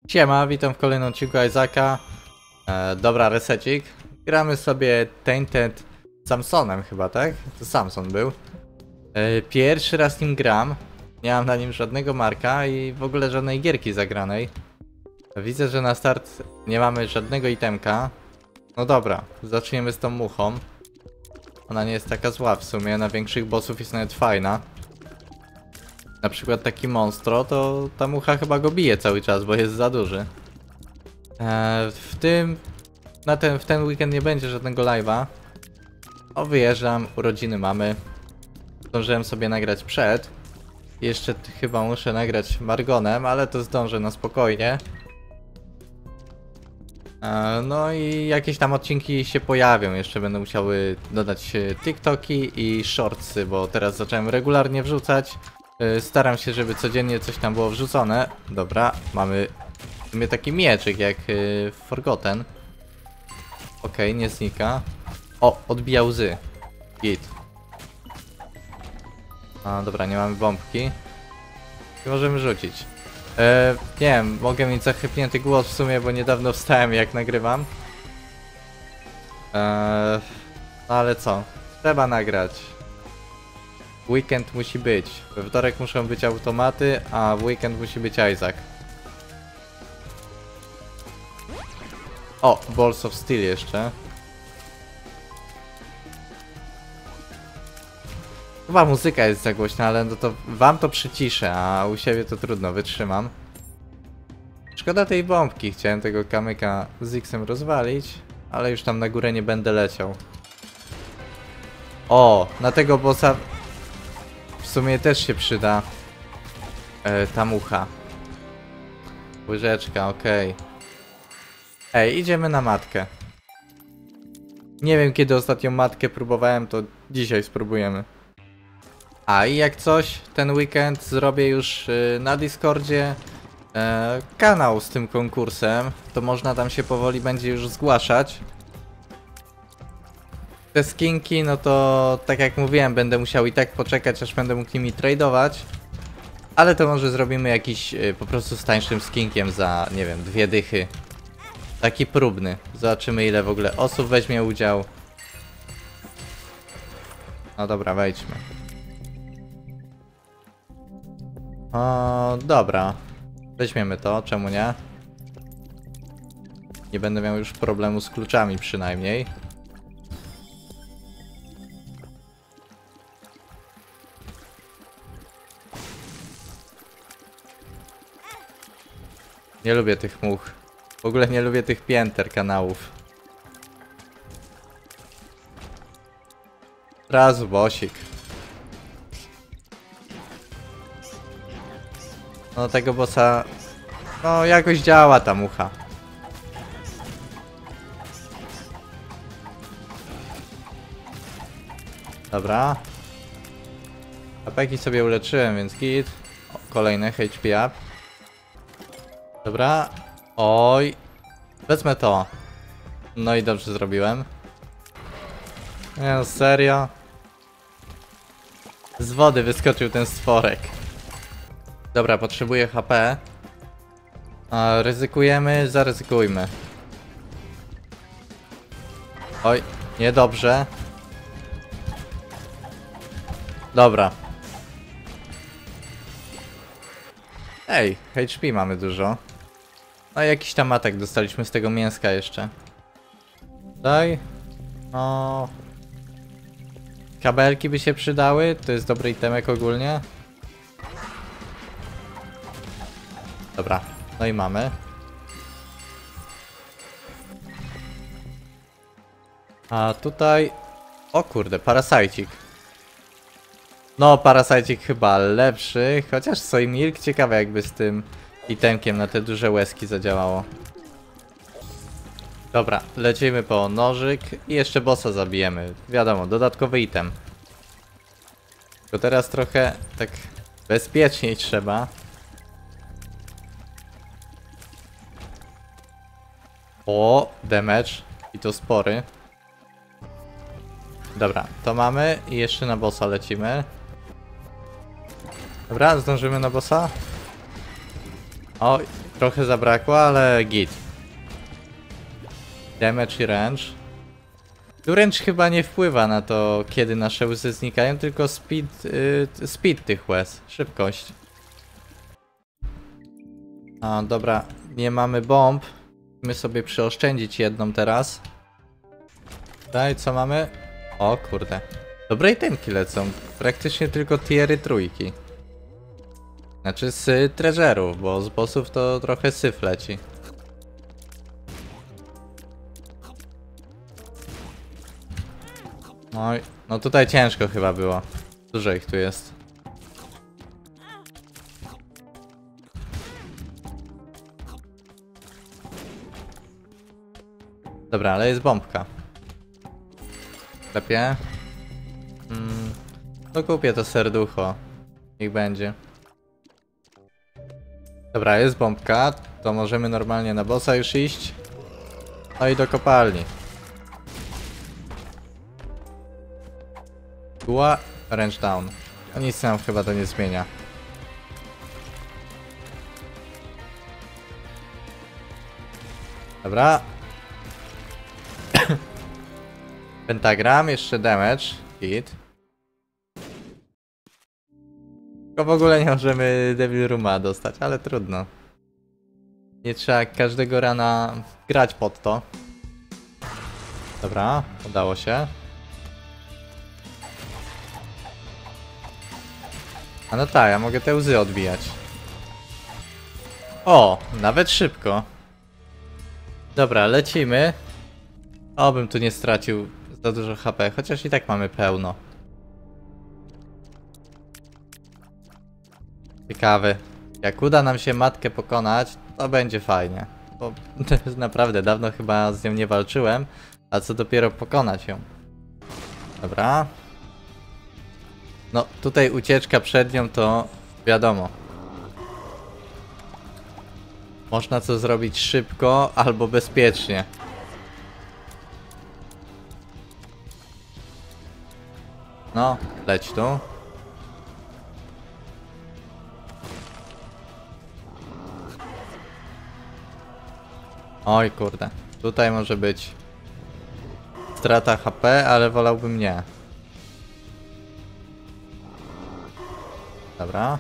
Siema, witam w kolejnym odcinku Isaaca. Dobra, resecik. Gramy sobie Tainted Samsonem chyba, tak? To Samson był. Pierwszy raz nim gram. Nie mam na nim żadnego marka i w ogóle żadnej gierki zagranej. Widzę, że na start nie mamy żadnego itemka. No dobra, zaczniemy z tą muchą. Ona nie jest taka zła w sumie, na większych bossów jest nawet fajna. Na przykład taki monstro, to ta mucha chyba go bije cały czas, bo jest za duży. W ten weekend nie będzie żadnego live'a. O, wyjeżdżam, urodziny mamy. Zdążyłem sobie nagrać przed. Jeszcze chyba muszę nagrać Margonem, ale to zdążę na spokojnie. No i jakieś tam odcinki się pojawią. Jeszcze będę musiały dodać TikToki i shortsy, bo teraz zacząłem regularnie wrzucać. Staram się, żeby codziennie coś tam było wrzucone. Dobra, mamy w sumie taki mieczyk jak Forgotten. Okej, nie znika. O, odbija łzy. Git. A, dobra, nie mamy bombki. I możemy rzucić. Nie wiem, mogę mieć zachrypnięty głos w sumie, bo niedawno wstałem jak nagrywam. No ale co? Trzeba nagrać. Weekend musi być. We wtorek muszą być automaty, a w weekend musi być Isaac. O, Balls of Steel jeszcze. Chyba muzyka jest za głośna, ale no to wam to przyciszę, a u siebie to trudno, wytrzymam. Szkoda tej bombki, chciałem tego kamyka z X-em rozwalić, ale już tam na górę nie będę leciał. O, na tego bossa w sumie też się przyda ta mucha. Łyżeczka, okej. Ej, idziemy na matkę. Nie wiem kiedy ostatnią matkę próbowałem, to dzisiaj spróbujemy. A i jak coś, ten weekend zrobię już na Discordzie kanał z tym konkursem. To można tam się powoli będzie już zgłaszać. Te skinki, no to tak jak mówiłem, będę musiał i tak poczekać, aż będę mógł nimi tradeować. Ale to może zrobimy jakiś po prostu z tańszym skinkiem za, nie wiem, 2 dychy. Taki próbny. Zobaczymy ile w ogóle osób weźmie udział. No dobra, wejdźmy. O, dobra. Weźmiemy to, czemu nie? Nie będę miał już problemu z kluczami przynajmniej. Nie lubię tych much. W ogóle nie lubię tych pięter kanałów. Razu bosik. No tego bossa... No jakoś działa ta mucha. Dobra. Apeki sobie uleczyłem, więc git. O, kolejne HP up. Dobra. Oj. Wezmę to. No i dobrze zrobiłem. Nie no, serio. Z wody wyskoczył ten stworek. Dobra, potrzebuję HP. Ryzykujemy, zaryzykujmy. Oj, niedobrze. Dobra. Ej, HP mamy dużo. No i jakiś tam atak dostaliśmy z tego mięska jeszcze. Daj. No. Kabelki by się przydały, to jest dobry itemek ogólnie. Dobra, no i mamy. A tutaj... O kurde, parasajcik. No, parasajcik chyba lepszy, chociaż Soy Milk ciekawe jakby z tym itemkiem na te duże łezki zadziałało. Dobra, lecimy po nożyk i jeszcze bossa zabijemy. Wiadomo, dodatkowy item. Tylko teraz trochę tak bezpieczniej trzeba. O, damage. I to spory. Dobra, to mamy i jeszcze na bossa lecimy. Dobra, zdążymy na bossa? Oj, Trochę zabrakło, ale git. Damage i range. Tu range chyba nie wpływa na to, kiedy nasze łzy znikają, tylko speed tych łez. Szybkość. A, dobra, nie mamy bomb. Musimy sobie przyoszczędzić jedną teraz. Daj, co mamy? O kurde. Dobre itemki lecą. Praktycznie tylko tiery trójki. Znaczy z treasurów, bo z bossów to trochę syf leci. Oj, no tutaj ciężko chyba było. Dużo ich tu jest. Dobra, ale jest bombka. Lepiej. To kupię to serducho. Niech będzie. Dobra, jest bombka. To możemy normalnie na bossa już iść. No i do kopalni. Była range down. No nic nam chyba to nie zmienia. Dobra. Pentagram, jeszcze damage. Hit. Tylko w ogóle nie możemy Devil Rooma dostać, ale trudno. Nie trzeba każdego rana grać pod to. Dobra, udało się. A no tak, ja mogę te łzy odbijać. O, nawet szybko. Dobra, lecimy. Obym tu nie stracił za dużo HP, chociaż i tak mamy pełno. Ciekawy. Jak uda nam się matkę pokonać, to będzie fajnie. Bo naprawdę dawno chyba z nią nie walczyłem, a co dopiero pokonać ją. Dobra. No, tutaj ucieczka przed nią to wiadomo. Można to zrobić szybko albo bezpiecznie. No, leć tu. Oj kurde, tutaj może być strata HP, ale wolałbym nie. Dobra.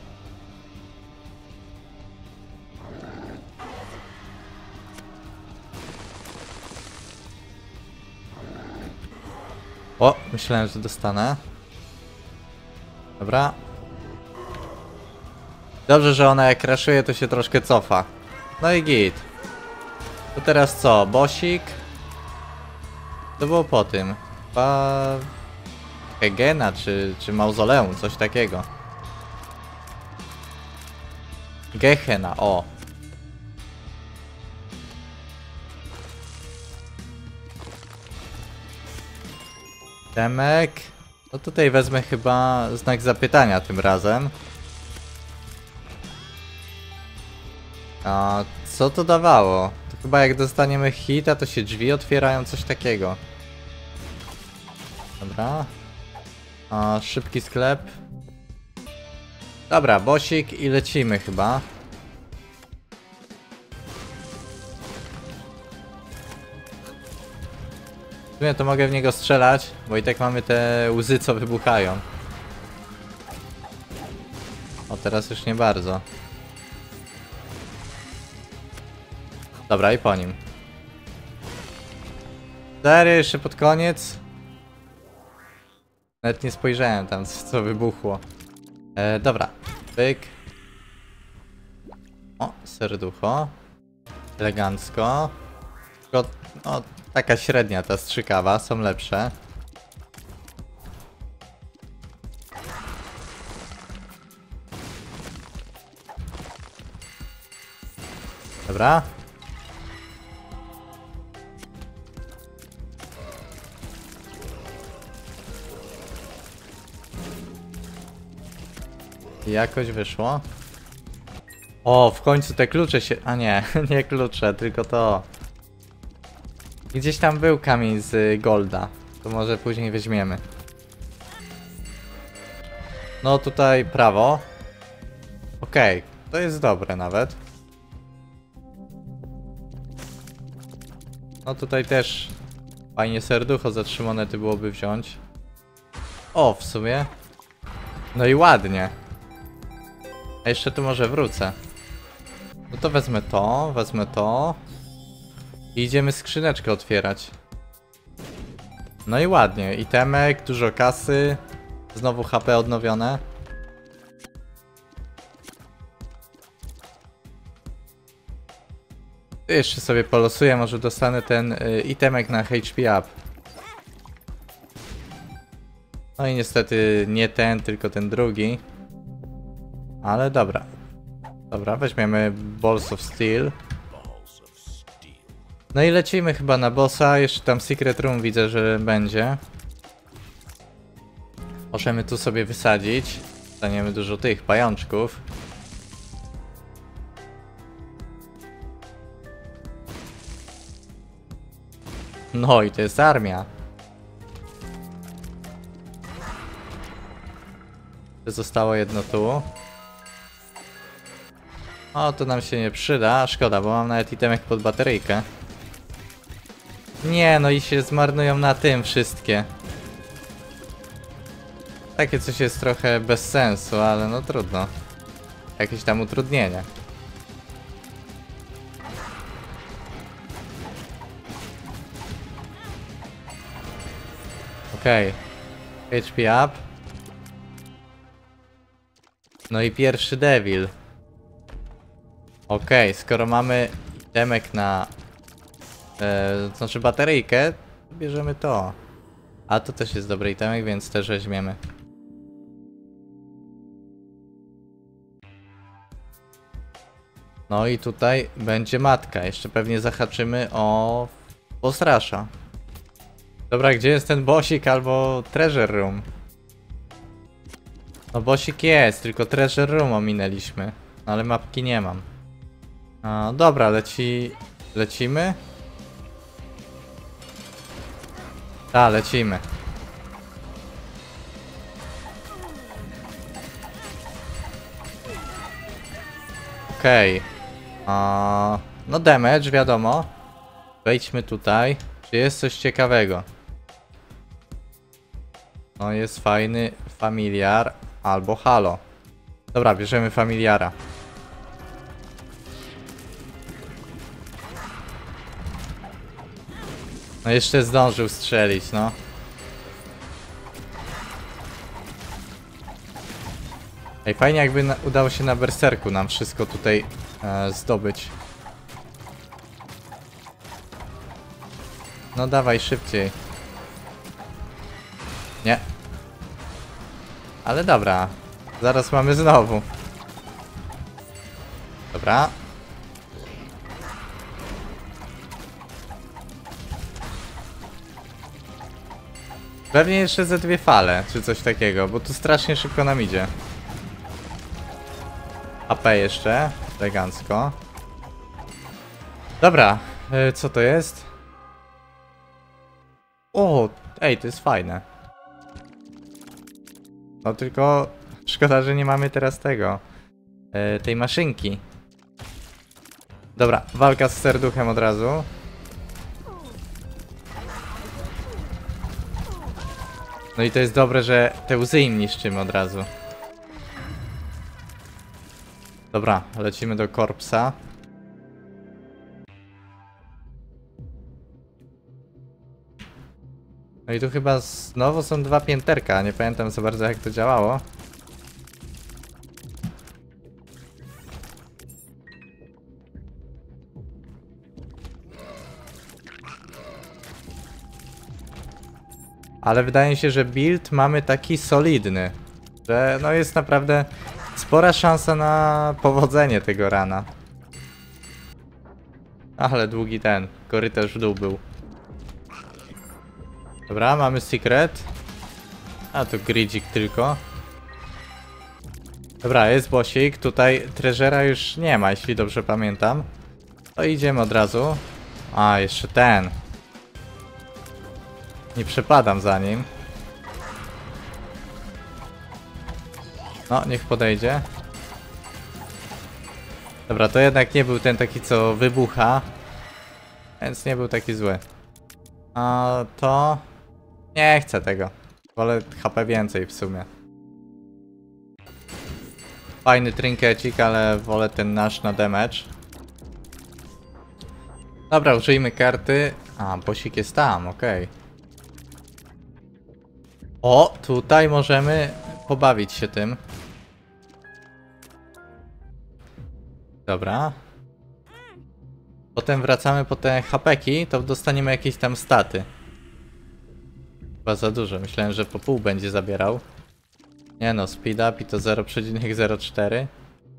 O, myślałem, że dostanę. Dobra. Dobrze, że ona jak crashuje, to się troszkę cofa. No i git. To teraz co? Bosik? To było po tym. Chyba... Hegena czy Mauzoleum, coś takiego. Gehenna, o. Temek. No tutaj wezmę chyba znak zapytania tym razem. A co to dawało? To chyba jak dostaniemy hita, to się drzwi otwierają, coś takiego. Dobra. A, szybki sklep. Dobra, bosik i lecimy chyba. W sumie to mogę w niego strzelać, bo i tak mamy te łzy, co wybuchają. O, teraz już nie bardzo. Dobra, i po nim. Serio, jeszcze pod koniec? Nawet nie spojrzałem tam, co wybuchło. Dobra, pyk. O, serducho. Elegancko. Tylko, no, taka średnia ta strzykawa, są lepsze. Dobra. Jakoś wyszło. O, w końcu te klucze się... A nie, nie klucze, tylko to. Gdzieś tam był kamień z golda. To może później weźmiemy. No tutaj prawo. Okej, to jest dobre nawet. No tutaj też fajnie serducho za 3 monety byłoby wziąć. O, w sumie. No i ładnie. A jeszcze tu może wrócę. No to wezmę to, wezmę to. I idziemy skrzyneczkę otwierać. No i ładnie. Itemek, dużo kasy. Znowu HP odnowione. Jeszcze sobie polosuję, może dostanę ten itemek na HP up. No i niestety nie ten, tylko ten drugi. Ale dobra. Dobra, weźmiemy Balls of Steel. No i lecimy chyba na bossa. Jeszcze tam Secret Room widzę, że będzie. Możemy tu sobie wysadzić. Dostaniemy dużo tych pajączków. No i to jest armia. Zostało jedno tu. O, to nam się nie przyda. Szkoda, bo mam nawet itemek pod bateryjkę. Nie, no i się zmarnują na tym wszystkie. Takie coś jest trochę bez sensu, ale no trudno. Jakieś tam utrudnienie. Okej. HP up. No i pierwszy Devil. Okej, skoro mamy itemek na... znaczy bateryjkę, to bierzemy to. A to też jest dobry itemek, więc też weźmiemy. No i tutaj będzie matka. Jeszcze pewnie zahaczymy o boss rusha. Dobra, gdzie jest ten bossik albo treasure room? No bossik jest, tylko treasure room ominęliśmy. No, ale mapki nie mam. No dobra, lecimy? Tak, lecimy. Okej. No damage, wiadomo. Wejdźmy tutaj. Czy jest coś ciekawego? No jest fajny familiar albo halo. Dobra, bierzemy familiara. No jeszcze zdążył strzelić, no. Ej, fajnie jakby udało się na berserku nam wszystko tutaj zdobyć. No dawaj szybciej. Nie. Ale dobra. Zaraz mamy znowu. Dobra. Pewnie jeszcze ze 2 fale, czy coś takiego, bo tu strasznie szybko nam idzie. AP jeszcze, elegancko. Dobra, co to jest? O, ej, to jest fajne. No tylko szkoda, że nie mamy teraz tego, tej maszynki. Dobra, walka z serduchem od razu. No i to jest dobre, że te łzy im niszczymy od razu. Dobra, lecimy do korpsa. No i tu chyba znowu są 2 pięterka, nie pamiętam za bardzo jak to działało. Ale wydaje mi się, że build mamy taki solidny, że no jest naprawdę spora szansa na powodzenie tego rana. Ale długi ten korytarz w dół był. Dobra, mamy secret. A to gridzik tylko. Dobra, jest bossik. Tutaj treasura już nie ma, jeśli dobrze pamiętam. To idziemy od razu. A, jeszcze ten. Nie przepadam za nim. No, niech podejdzie. Dobra, to jednak nie był ten taki, co wybucha. Więc nie był taki zły. A to... Nie chcę tego. Wolę HP więcej w sumie. Fajny trinkecik, ale wolę ten nasz na damage. Dobra, użyjmy karty. A, bossik jest tam, okej. O, tutaj możemy pobawić się tym. Dobra. Potem wracamy po te hapeki, to dostaniemy jakieś tam staty. Chyba za dużo, myślałem, że po pół będzie zabierał. Nie no, speed up i to 0,04.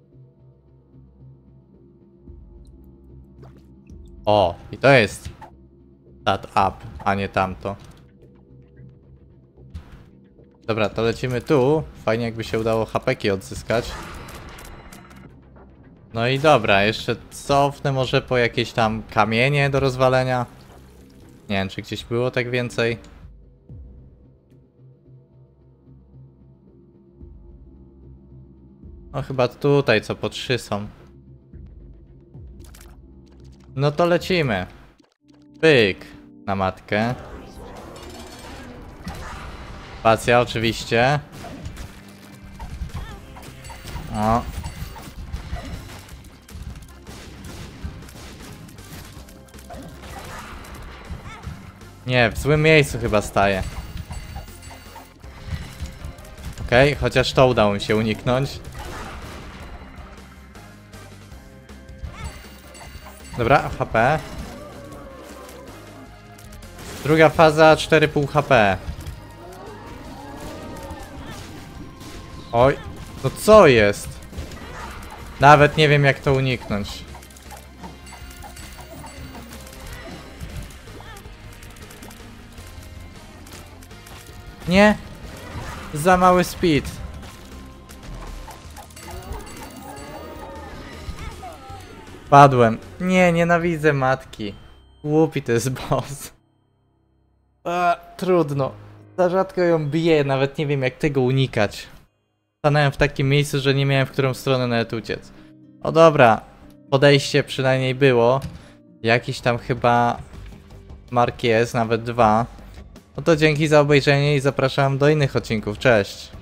O, i to jest stat up, a nie tamto. Dobra, to lecimy tu. Fajnie jakby się udało hapeki odzyskać. No i dobra, jeszcze cofnę może po jakieś tam kamienie do rozwalenia. Nie wiem, czy gdzieś było tak więcej. No chyba tutaj, co po 3 są. No to lecimy. Pyk na matkę. Spacja oczywiście. O. Nie, w złym miejscu chyba staję. Okej, chociaż to udało mi się uniknąć. Dobra, HP. Druga faza, 4,5 HP. Oj, no co jest? Nawet nie wiem jak to uniknąć. Nie. Za mały speed. Padłem. Nie, nienawidzę matki. Głupi to jest boss. Trudno. Za rzadko ją bije, nawet nie wiem jak tego unikać. Stanąłem w takim miejscu, że nie miałem w którą stronę nawet uciec. O dobra, podejście przynajmniej było. Jakiś tam chyba mark jest, nawet 2. No to dzięki za obejrzenie i zapraszam do innych odcinków. Cześć!